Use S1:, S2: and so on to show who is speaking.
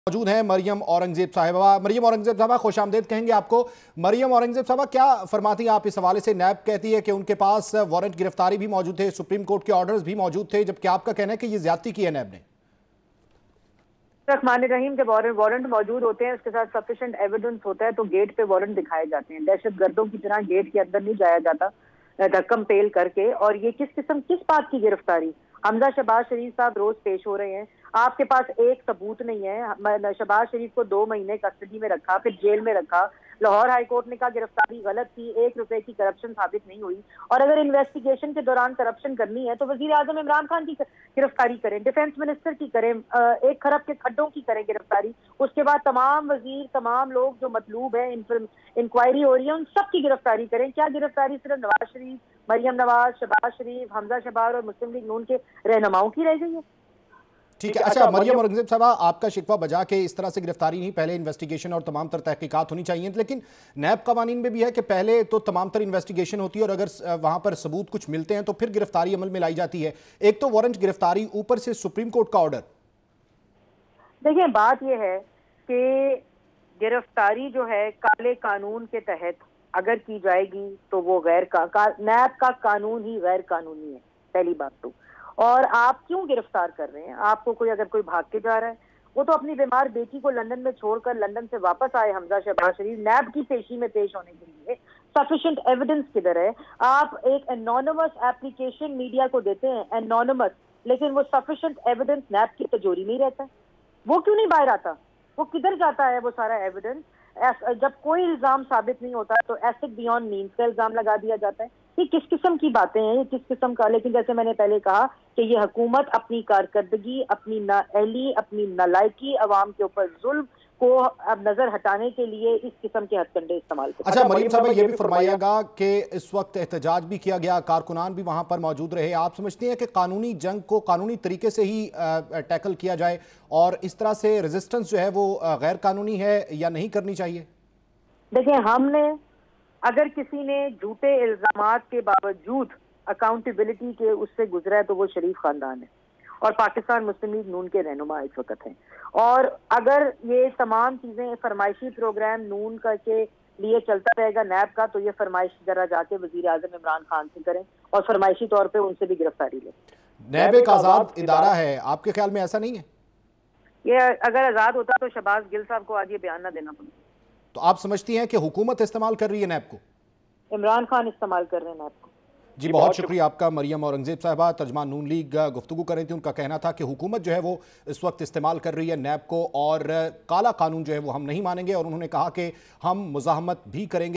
S1: موجود ہیں مریم اورنگزیب صاحبہ۔ مریم اورنگزیب صاحبہ خوش آمدید کہیں گے آپ کو۔ مریم اورنگزیب صاحبہ کیا فرماتی ہیں آپ اس حوالے سے؟ نیب کہتی ہے کہ ان کے پاس وارنٹ گرفتاری بھی موجود تھے، سپریم کورٹ کے آرڈرز بھی موجود تھے، جبکہ آپ کا کہنا ہے کہ یہ زیادتی کی ہے نیب نے۔
S2: الرحمن الرحیم، جب وارنٹ موجود ہوتے ہیں اس کے ساتھ سفیشینٹ ایویڈنس ہوتا ہے تو گیٹ پہ وارنٹ دکھائے جاتے ہیں۔ دہشت گردوں کی طرح گیٹ کے اندر نہیں جایا جاتا دھکم پیل کر کے۔ اور یہ کس بات کی گرفتاری؟ حمزہ شہباز شریف صاحب روز پیش ہو رہے ہیں، آپ کے پاس ایک ثبوت نہیں ہے۔ شہباز شریف کو 2 مہینے کسٹڈی میں رکھا، پھر جیل میں رکھا۔ لاہور ہائی کورٹ نے کہا گرفتاری غلط تھی، 1 روپے کی کرپشن ثابت نہیں ہوئی۔ اور اگر انویسٹیگیشن کے دوران کرپشن کرنی ہے تو وزیر اعظم عمران خان کی گرفتاری کریں، ڈیفنس منسٹر کی کریں، 1 کھرب کے کھڈوں کی کریں گرفتاری۔ اس کے بعد تمام وزیر، تمام لوگ جو مطلوب ہیں، انکوائری ہو رہی ہے، ان سب کی گرفتاری کریں۔ کیا گرفتاری صرف نواز شریف، مریم نواز، شہباز شریف، حمزہ شہباز اور مسلم لیگ نون کے رہنماؤں کی رہ گئی ہے؟
S1: ٹھیک ہے، اچھا مریم اورنگزیب صاحبہ، آپ کا شکوہ بجا کہ اس طرح سے گرفتاری نہیں، پہلے انویسٹیگیشن اور تمام تر تحقیقات ہونی چاہیے، لیکن نیب قوانین میں بھی ہے کہ پہلے تو تمام تر انویسٹیگیشن ہوتی ہے اور اگر وہاں پر ثبوت کچھ ملتے ہیں تو پھر گرفتاری عمل میں لائی جاتی ہے۔ ایک تو وارنٹ گرفتاری، اوپر سے سپریم کورٹ کا آرڈر۔
S2: دیکھیں، بات یہ ہے کہ گرفتاری جو ہے کالے قانون کے تحت اگر کی جائے گی تو وہ نیب کا قانون ہی غیر قانونی ہے، پہلی بات تو۔ اور آپ کیوں گرفتار کر رہے ہیں؟ آپ کو اگر کوئی بھاگ کے جا رہا ہے، وہ تو اپنی بیمار بیٹی کو لندن میں چھوڑ کر لندن سے واپس آئے حمزہ شہباز شریف، نیب کی پیشی میں پیش ہونے کے لیے۔ سفیشینٹ ایویڈنس کدھر ہے؟ آپ ایک انونیمس اپلیکیشن میڈیا کو دیتے ہیں، انونیمس، لیکن وہ سفیشینٹ ایویڈنس نیب کی تجوری میں ہی رہتا ہے۔ وہ کیوں نہیں باہر آتا؟ وہ کدھر جاتا ہے وہ سارا ایویڈنس؟ جب کوئی الزام ثابت نہیں ہوتا تو ایسڈ بیونڈ مینز کا الزام لگا دیا جاتا ہے۔ یہ کس قسم کی باتیں ہیں؟ یہ کس قسم کا؟ لیکن جیسے میں نے پہلے کہا کہ یہ حکومت اپنی کارکردگی، اپنی نااہلی، اپنی نالائکی، عوام کے اوپر ظلم کو اب نظر ہٹانے کے لیے اس قسم کے ہتھ کنڈے استعمال کرتے ہیں۔
S1: اچھا مریم صاحبہ، یہ بھی فرمائیے گا کہ اس وقت احتجاج بھی کیا گیا، کارکنان بھی وہاں پر موجود رہے، آپ سمجھتے ہیں کہ قانونی جنگ کو قانونی طریقے سے ہی ٹیکل کیا جائے اور اس طرح سے ریزسٹنس جو ہے وہ غیر قانونی ہے یا نہیں کرنی چاہیے؟
S2: دیکھیں، ہم نے اگر کسی نے جھوٹے الزامات کے باوجود اکاؤنٹیبلٹی کے اس سے گزرا ہے تو وہ شریف خاندان ہے اور پاکستان مسلم لیگ نون کے رہنما اس وقت ہیں۔ اور اگر یہ تمام چیزیں فرمائشی پروگرام نون کا کے لیے چلتا رہے گا نیب کا، تو یہ فرمائش ذرا جا کے وزیر اعظم عمران خان سے کریں اور فرمائشی طور پہ ان سے بھی گرفتاری لیں۔
S1: نیب ایک آزاد ادارہ ہے، آپ کے خیال میں ایسا نہیں ہے؟
S2: یہ اگر آزاد ہوتا تو شہباز گل صاحب کو آج یہ بیان نہ دینا پڑتا۔
S1: تو آپ سمجھتی ہیں کہ حکومت استعمال کر رہی ہے نیب کو؟
S2: عمران خان استعمال کر رہے ہیں نیب کو۔
S1: جی بہت شکریہ آپ کا مریم اورنگزیب صاحبہ، ترجمان نون لیگ گفتگو کر رہی تھی۔ ان کا کہنا تھا کہ حکومت جو ہے وہ اس وقت استعمال کر رہی ہے نیب کو اور کالا قانون جو ہے وہ ہم نہیں مانیں گے، اور انہوں نے کہا کہ ہم مزاحمت بھی کریں گے۔